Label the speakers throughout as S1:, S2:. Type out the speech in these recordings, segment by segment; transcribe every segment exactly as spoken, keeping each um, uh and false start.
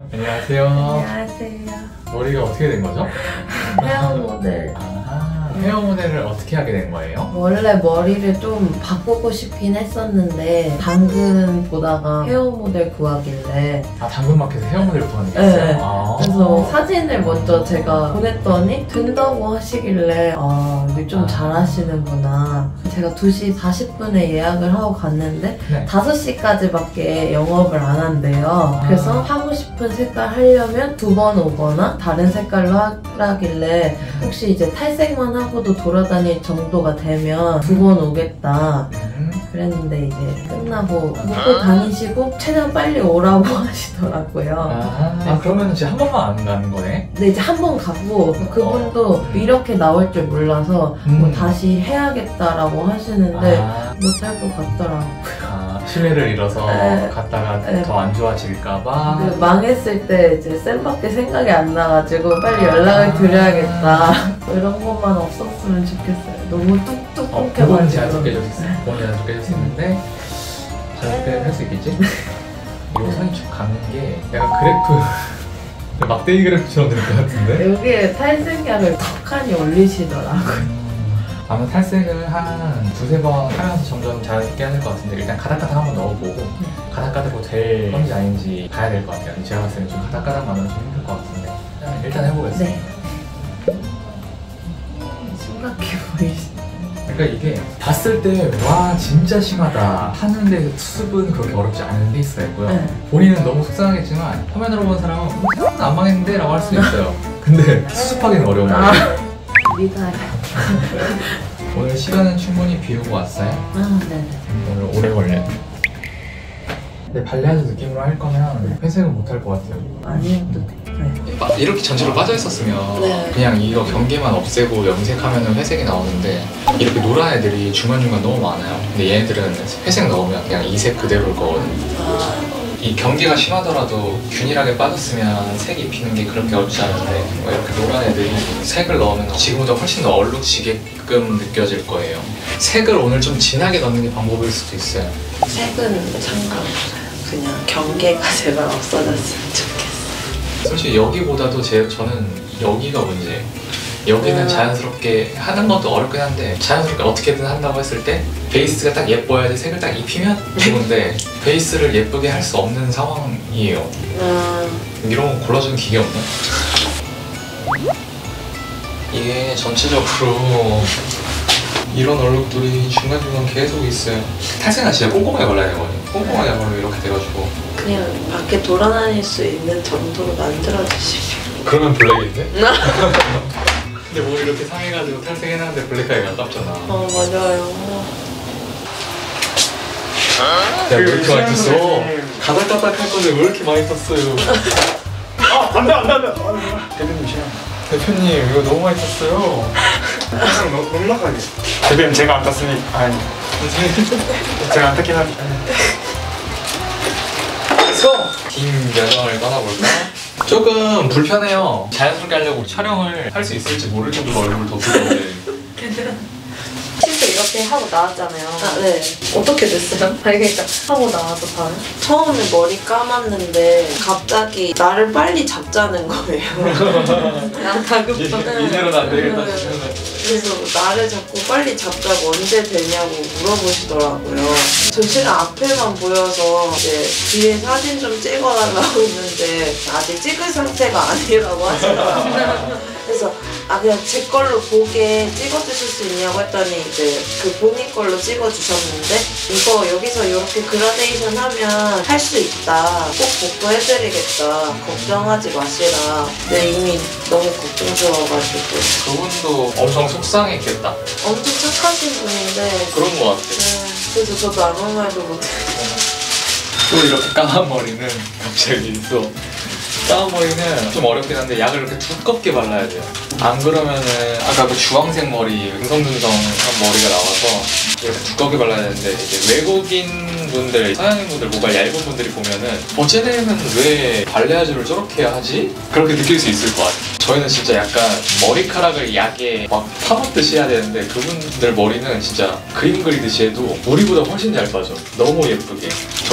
S1: 안녕하세요.
S2: 안녕하세요.
S1: 머리가 어떻게 된 거죠?
S2: 헤어 모델.
S1: 아, 헤어 모델을 어떻게 하게 된 거예요?
S2: 원래 머리를 좀 바꾸고 싶긴 했었는데 당근 보다가 헤어 모델 구하길래
S1: 아, 당근마켓에서 헤어 모델 구하는 게
S2: 네.
S1: 있어요? 아.
S2: 그래서 사진을 먼저 제가 보냈더니 된다고 하시길래 아, 여기 좀 잘하시는구나. 제가 두 시 사십 분에 예약을 하고 갔는데
S1: 네.
S2: 다섯 시까지밖에 영업을 안 한대요.
S1: 아.
S2: 그래서 하고 싶은 색깔 하려면 두 번 오거나 다른 색깔로 하라길래 혹시 이제 탈색만 하고도 돌아다닐 정도가 되면 두 번 오겠다
S1: 음.
S2: 그랬는데 이제 끝나고 먹고 다니시고 최대한 빨리 오라고 하시더라고요.
S1: 아, 아 그러면 지금 한 번만 안 가는 거네?
S2: 근데 이제 한 번 가고 그분도
S1: 어.
S2: 이렇게 나올 줄 몰라서
S1: 음.
S2: 뭐 다시 해야겠다라고 하시는데
S1: 아,
S2: 못할 것 같더라고요.
S1: 아, 신뢰를 잃어서
S2: 네.
S1: 갔다가
S2: 네.
S1: 더 안 좋아질까봐.
S2: 그 망했을 때 이제 쌤밖에 생각이 안 나가지고 빨리 연락을 드려야겠다. 이런 것만 없었으면 좋겠어요. 너무 뚝뚝
S1: 어, 그건
S2: 끊겨가지고.
S1: 제가 깨졌어요. 그건 제가 깨졌는데 잘 할 수 있겠지? 요 선이 쭉 가는 게 약간 그래프 막대기 그래프처럼 될 것 같은데?
S2: 여기에 탈색약을 덕하니 올리시더라고요.
S1: 아마 탈색을 한 두세 번 하면서 점점 잘하게 하실 것 같은데 일단 가닥가닥 한번 넣어보고 가닥가닥으로 될 건지 아닌지 봐야 될 것 같아요. 제가 봤을 때는 좀 가닥가닥만은 좀 힘들 것 같은데 일단 해보겠습니다.
S2: 네. 심각해 보이시.
S1: 그러니까 이게 봤을 때 와 진짜 심하다 하는데 수습은 그렇게 어렵지 않은 케이스가 있고요.
S2: 네.
S1: 본인은 너무 속상하겠지만 화면으로 본 사람은 뭐 생각도 안 망했는데 라고 할 수도 있어요. 근데 수습하기는 어려운 거예요.
S2: 아, 믿어요.
S1: 오늘 시간은 충분히 비우고 왔어요.
S2: 아, 네네.
S1: 오늘 오래 걸려요. 근데 발레하즈 느낌으로 할 거면 회색은 못 할 것 같아요.
S2: 아니어도 돼. 네.
S1: 이렇게 전체로 빠져 있었으면
S2: 네.
S1: 그냥 이거 경계만 없애고 염색하면 회색이 나오는데 이렇게 노란 애들이 중간중간 너무 많아요. 근데 얘네들은 회색 넣으면 그냥 이 색 그대로일 거거든요.
S2: 아,
S1: 이 경계가 심하더라도 균일하게 빠졌으면 색 입히는 게 그렇게 어렵지 않은데 뭐 이렇게 노란 애들이 색을 넣으면 지금보다 훨씬 더 얼룩지게끔 느껴질 거예요. 색을 오늘 좀 진하게 넣는 게 방법일 수도 있어요.
S2: 색은 상관없어요. 그냥 경계가 제발 없어졌으면 좋겠어요.
S1: 솔직히 여기보다도 제, 저는 여기가 문제예요. 여기는
S2: 음.
S1: 자연스럽게 하는 것도 어렵긴 한데 자연스럽게 어떻게든 한다고 했을 때 베이스가 딱 예뻐야지 색을 딱 입히면 좋은데 베이스를 예쁘게 할 수 없는 상황이에요.
S2: 음,
S1: 이런 거 골라주는 기계 없나? 이게 전체적으로 이런 얼룩들이 중간중간 계속 있어요. 탈색은 진짜 꼼꼼하게 발라야 되거든요. 꼼꼼하게 발라면 이렇게 돼가지고
S2: 그냥 밖에 돌아다닐 수 있는 정도로 만들어주시면.
S1: 그러면 블랙인데? 근데 뭐 이렇게 상해가지고 탈색해놨는데 블랙하기가 아깝잖아.
S2: 어, 맞아요.
S1: 야, 왜 이렇게 많이 탔어? 가닥가닥 할 건데 왜 이렇게 많이 탔어요?
S3: 아, 안 돼, 안 돼, 안 돼. 대표님, 시간.
S1: 대표님, 이거 너무 많이 탔어요.
S3: 항상 넉- 넉넉하게. 대표님, 제가 안 땄으니. 아니, 제가 안 땄긴 한데.
S1: 그래서 긴 여정을 떠나볼까? 조금 불편해요. 자연스럽게 하려고 촬영을 할 수 있을지 모를 정도로 얼굴을 덮으는데
S4: 실제 이렇게 하고 나왔잖아요.
S2: 아, 네. 어떻게 됐어요?
S4: 아니 그러니까 하고 나와서 봐요.
S2: 처음에 머리 감았는데 갑자기 나를 빨리 잡자는 거예요.
S4: 난 다급한.
S1: 이대로는 안 되겠다
S2: 네.
S1: 싶으면
S2: 그래서 나를 자꾸 빨리 잡자고 언제 되냐고 물어보시더라고요. 저 시간 앞에만 보여서 이제 뒤에 사진 좀 찍어달라고 했는데 아직 찍을 상태가 아니라고 하시더라고요. 그래서 아 그냥 제 걸로 보게 찍어주실 수 있냐고 했더니 이제 그 본인 걸로 찍어주셨는데 이거 여기서 이렇게 그라데이션 하면 할 수 있다. 꼭 복구해드리겠다. 걱정하지 마시라. 근데 이미 너무 걱정스러워가지고
S1: 그분도 엄청 속상했겠다.
S2: 엄청 착하신 분인데
S1: 그런 거 같아.
S2: 네, 그래서 저도 아무 말도 못해요.
S1: 또 이렇게 까만 머리는 갑자기 또 까만 머리는 좀 어렵긴 한데 약을 이렇게 두껍게 발라야 돼요. 안 그러면은 아까 그 주황색 머리 듬성듬성한 머리가 나와서 이렇게 두껍게 발라야 되는데 이제 외국인 분들, 서양인 분들, 모발 얇은 분들이 보면은 어 쟤네는 왜 발레아주를 저렇게 하지? 그렇게 느낄 수 있을 것 같아요. 저희는 진짜 약간 머리카락을 약에 막 파묻듯이 해야 되는데 그분들 머리는 진짜 그림 그리듯이 해도 우리보다 훨씬 잘 빠져. 너무 예쁘게. 저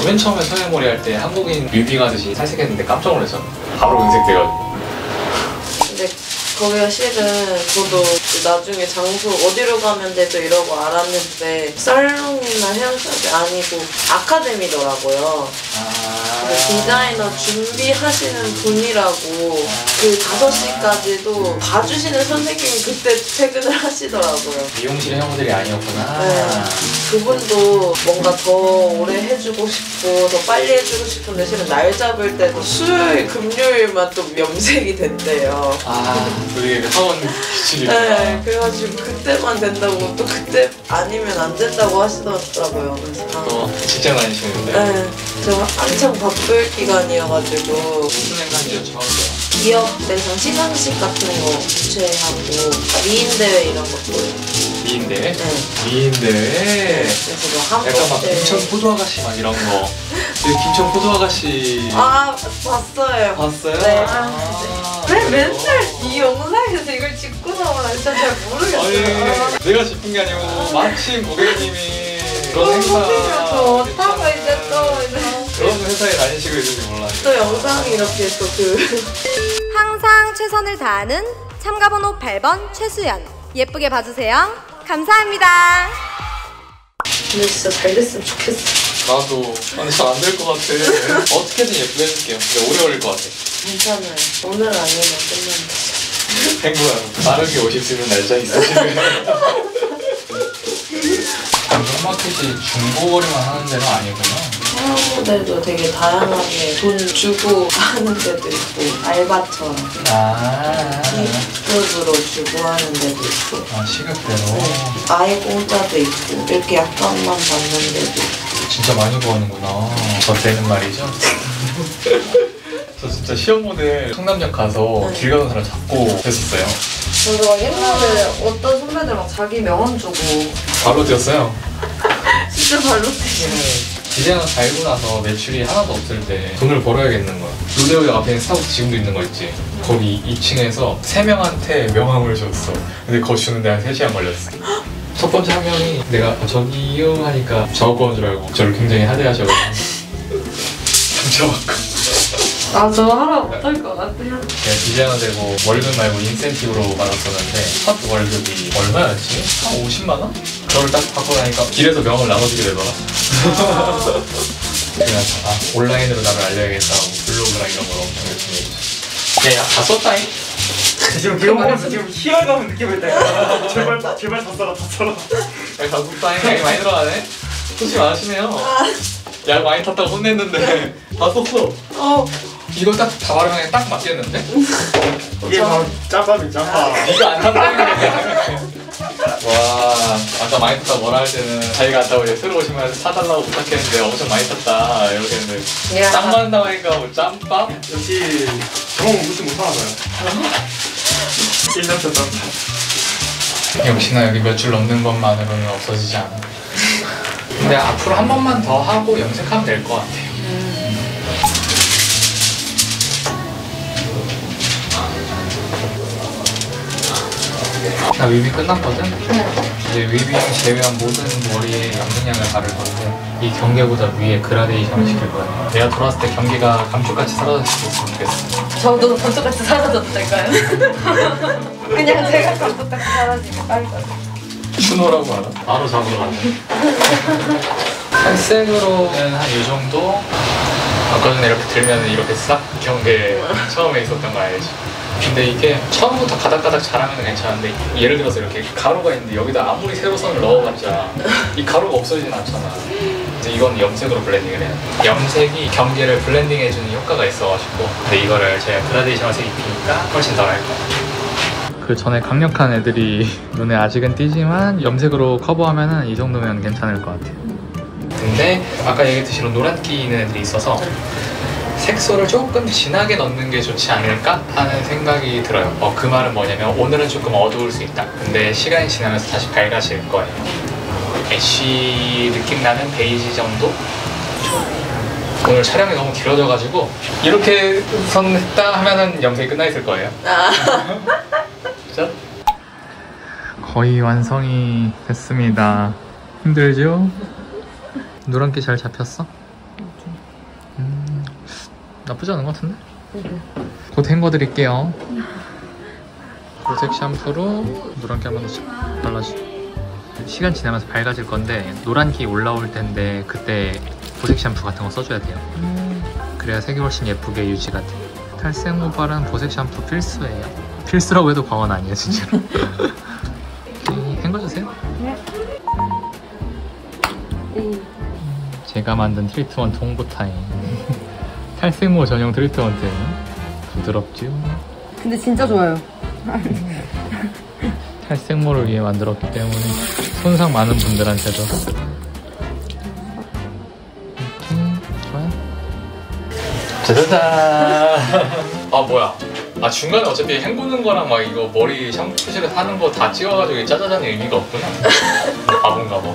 S1: 저 맨 처음에 소녀머리 할 때 한국인 뮤빙 하듯이 탈색했는데 깜짝 놀랐어요. 바로 은색돼가지고.
S2: 근데 거기가 실은 저도 나중에 장소 어디로 가면 돼도 이러고 알았는데 살롱이나 헤어샵이 아니고 아카데미더라고요.
S1: 아.
S2: 그 디자이너 준비하시는 분이라고 그 다섯 시까지도 봐주시는 선생님이 그때 퇴근을 하시더라고요.
S1: 미용실 회원들이 아니었구나.
S2: 네. 그분도 뭔가 더 오래 해주고 싶고 더 빨리 해주고 싶은데 실은 날 잡을 때도 수요일 금요일만 또 염색이 된대요.
S1: 아, 그게 그 사원 기준이구나.
S2: 네, 그래가지고 그때만 된다고 또 그때 아니면 안 된다고 하시더라고요. 그래서 아,
S1: 또 직장 다니시는데.
S2: 네, 제가 한창 바쁠 기간이어가지고
S1: 무슨 행사인지 여쭤봐도
S2: 기업 대상 시상식 같은 거 주최하고 미인 대회 이런 것도.
S1: 미인대회?
S2: 네.
S1: 미인대회.
S2: 그래서 뭐 한국
S1: 약간 막
S2: 대회.
S1: 김천 포도 아가씨 막 이런 거. 그 김천 포도 아가씨
S2: 아 봤어요.
S1: 봤어요?
S2: 네.
S1: 아,
S4: 왜
S1: 그래요?
S4: 맨날 이 영상에서 이걸 짚고 나오나 진짜 잘 모르겠어요.
S1: 아니 내가 짚은 게 아니고 마침 고객님이 그런 행사
S4: 좋다고 이제 또 이제
S1: 그런 회사에 다니시고 있는지 몰랐어요.
S2: 또 영상이 이렇게 또 그
S5: 항상 최선을 다하는 참가번호 팔 번 최수연. 예쁘게 봐주세요. 감사합니다.
S2: 근데 진짜 잘 됐으면 좋겠어.
S1: 나도 아니 잘 안 될 것 같아. 어떻게든 예쁘게 해줄게요. 근데 오래 걸릴 것 같아.
S2: 괜찮아요. 오늘 아니면 끝난다.
S1: 행복한 빠르게 오실 수 있는 날짜 있으시면 당근마켓이 중고거래만 하는 데는 아니구나.
S2: 사람들도 되게 다양하게 돈 주고 하는 데도 있고 알바처럼
S1: 아,
S2: 시급으로 주고 하는 데도 있고
S1: 아 시급대로
S2: 아예 공짜도 있고 이렇게 약간만 받는 데도 있고.
S1: 진짜 많이 구하는구나. 저 때는 말이죠. 저 진짜 시험 모델 성남역 가서
S2: 네.
S1: 길 가는 사람 잡고 했었어요.
S4: 저도 막 옛날에 어떤 선배들 막 자기 명함 주고
S1: 바로 뛰었어요.
S4: 진짜 발로 뛰고
S1: 디자이너 달고 나서 매출이 하나도 없을 때 돈을 벌어야겠는 거야. 로데오 앞에 있는 스타벅스 지금도 있는 거 있지. 거기 이 층에서 세 명한테 명함을 줬어. 근데 그거 주는데 한 세 시간 걸렸어. 첫 번째 한 명이 내가 저기요 하니까 저거 거는 줄 알고 저를 굉장히 하대하셔가지고 상처받고.
S4: 나저 하라 못할 것 같아요.
S1: 내가 디자이너 되고 월급 말고 인센티브로 받았었는데 첫 월급이 얼마였지? 한 오십만 원? 그걸 딱 받고 나니까 길에서 명함을 나눠주게 되더라. 그래서 아 온라인으로 나를 알려야겠다고 블로그랑 이런 걸 엄청 열심히 했지. 야야 다 썼다잉?
S3: 지금 그거 보면서 지금 희열감을 느끼고 있다. 제발 제발 다 써라 다 써라.
S1: 야 다 썼다잉? 양이 많이 들어가네? 소식 많으시네요. 약 많이 탔다고 혼냈는데 다 썼어.
S2: 어,
S1: 이거 딱 다 바르면 딱 맞겠는데?
S3: 이게 바로 짬밥이 짬밥.
S1: 이거 안 탔다잉. 와 아까 많이 탔다 뭐라 할 때는 자기가 안타고 이제 새로 오시면 사달라고 부탁했는데 엄청 많이 탔다 이렇게 했는데
S2: 야.
S1: 딱 맞는다고 하니까 뭐 짬밥?
S3: 역시 경험 무시 못하나 봐요. 일 년 차 짬밥.
S1: 역시나 여기 몇 줄 넘는 것만으로는 없어지지 않아. 근데 앞으로 한 번만 더 하고 염색하면 될 것 같아요. 나 위비 끝났거든? 이제 위비 제외한 모든 머리에 염색약을 바를 건데 이 경계보다 위에 그라데이션을 시킬 거야. 내가 돌아왔을 때 경계가 감쪽같이 사라졌으면 좋겠어.
S4: 저도 감쪽같이 사라져도 될까요? 그냥 제가 감쪽같이 사라지면 빨리빨리.
S1: 추노라고 알아? 바로 잡으러 가네. 탈색으로는 한 이 정도? 아까 전에 이렇게 들면 이렇게 싹 경계 처음에 있었던 거 알지? 근데 이게 처음부터 가닥가닥 자라면 괜찮은데 예를 들어서 이렇게 가루가 있는데 여기다 아무리 세로 선을 넣어봤자 이 가루가 없어지진 않잖아. 이제 이건 염색으로 블렌딩을 해야 돼. 염색이 경계를 블렌딩해주는 효과가 있어가지고 근데 이거를 제가 그라데이션을 색 입히니까 훨씬 덜 할 거야. 그 전에 강력한 애들이 눈에 아직은 띄지만 염색으로 커버하면은 이 정도면 괜찮을 것 같아요. 근데 아까 얘기했듯이 이런 노란기 있는 애들이 있어서 색소를 조금 진하게 넣는 게 좋지 않을까 하는 생각이 들어요. 어, 그 말은 뭐냐면 오늘은 조금 어두울 수 있다. 근데 시간이 지나면서 다시 밝아질 거예요. 애쉬 느낌 나는 베이지 정도? 오늘 촬영이 너무 길어져가지고 이렇게 선 했다 하면은 염색이 끝나 있을 거예요.
S2: 아.
S1: 짠. 거의 완성이 됐습니다. 힘들죠? 노란기 잘 잡혔어? 나쁘지 않은 것 같은데? 곧 헹궈 드릴게요. 보색 샴푸로 누런기 한번 발라주세요. 시간 지나면서 밝아질 건데 노란기 올라올 텐데 그때 보색 샴푸 같은 거 써줘야 돼요. 그래야 색이 훨씬 예쁘게 유지가 돼요. 탈색 모발은 보색 샴푸 필수예요. 필수라고 해도 과언 아니에요 진짜로. 헹궈주세요.
S4: 네.
S1: 제가 만든 트리트먼트 홍보타임. 탈색모 전용 트리트먼트예요. 부드럽죠?
S4: 근데 진짜 좋아요.
S1: 탈색모를 위해 만들었기 때문에 손상 많은 분들한테도 음, 좋아요. 짜자잔. 아 뭐야, 아 중간에 어차피 헹구는 거랑 막 이거 머리 샴푸실에 하는 거 다 찍어가지고 짜자잔의 의미가 없구나. 바본가 봐.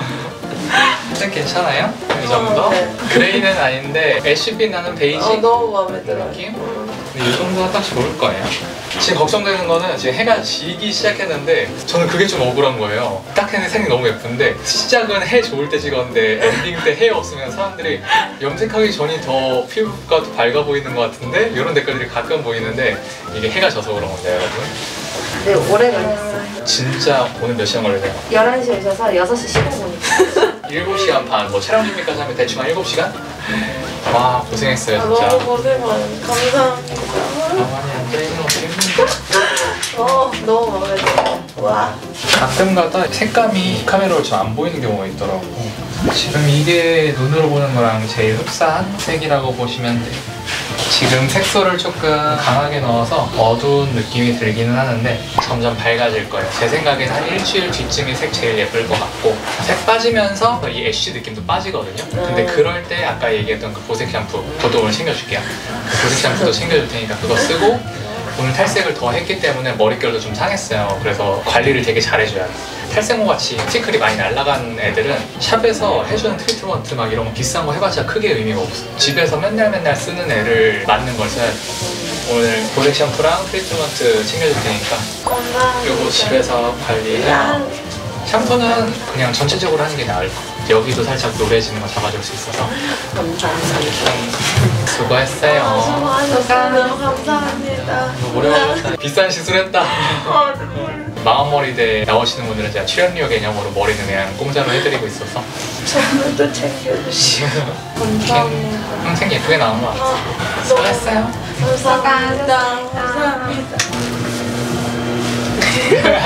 S1: 색 괜찮아요? 이 정도?
S2: 어, 네.
S1: 그레이는 아닌데 애쉬빛 나는 베이지
S2: 어, 너무 마음에 들어요.
S1: 느낌? 근데 이 정도가 딱 좋을 거예요. 지금 걱정되는 거는 지금 해가 지기 시작했는데 저는 그게 좀 억울한 거예요. 딱 해는 색이 너무 예쁜데 시작은 해 좋을 때 찍었는데 엔딩 때 해 없으면 사람들이 염색하기 전이 더 피부가 더 밝아 보이는 것 같은데 이런 댓글들이 가끔 보이는데 이게 해가 져서 그런 건데 여러분.
S4: 네, 오래 걸렸어요.
S1: 진짜 오늘 몇 시간 걸리세요?
S4: 열한 시에 오셔서 여섯 시 십오 분이요.
S1: 일곱 시간 반, 뭐 촬영 준비까지 하면 대충 한 일곱 시간? 와 고생했어요
S2: 아,
S1: 진짜.
S2: 너무 고생 많아요. 감사합니다.
S1: 가만히 앉아있는 것도 힘든데
S2: 어, 너무 마음에 들어요. 와.
S1: 가끔가다 색감이 카메라로 좀 안 보이는 경우가 있더라고. 지금 이게 눈으로 보는 거랑 제일 흡사한 색이라고 보시면 돼요. 지금 색소를 조금 강하게 넣어서 어두운 느낌이 들기는 하는데 점점 밝아질 거예요. 제 생각에는 한 일주일 뒤쯤이 색 제일 예쁠 것 같고 색 빠지면서 이 애쉬 느낌도 빠지거든요. 근데 그럴 때 아까 얘기했던 그 보색 샴푸 그것도 오늘 챙겨줄게요. 그 보색 샴푸도 챙겨줄 테니까 그거 쓰고 오늘 탈색을 더 했기 때문에 머릿결도 좀 상했어요. 그래서 관리를 되게 잘해줘야 돼요. 탈색모같이 티클이 많이 날아간 애들은 샵에서 해주는 트리트먼트 막 이런 거 비싼 거 해봤자 크게 의미가 없어. 집에서 맨날 맨날 쓰는 애를 맞는 걸 써야 돼. 오늘 보색 샴푸랑 트리트먼트 챙겨줄 테니까
S2: 감사합니다.
S1: 요거 집에서 관리해요. 샴푸는 그냥 전체적으로 하는 게 나을 거. 여기도 살짝 노래지는 거 잡아줄 수 있어서.
S2: 감사합니다.
S1: 수고했어요.
S2: 아, 수고하셨어요. 감사합니다.
S1: 오래 걸렸다. 비싼 시술했다.
S2: 아, 눈물.
S1: 마음머리대 나오시는 분들은 제가 출연료 개념으로 머리는 그냥 공짜로 해드리고 있어서
S2: 선물도 챙겨주시고. 감사합니다.
S1: 평생 예쁘게 나온 것 같아요. 수고했어요.
S2: 감사합니다. 감사합니다.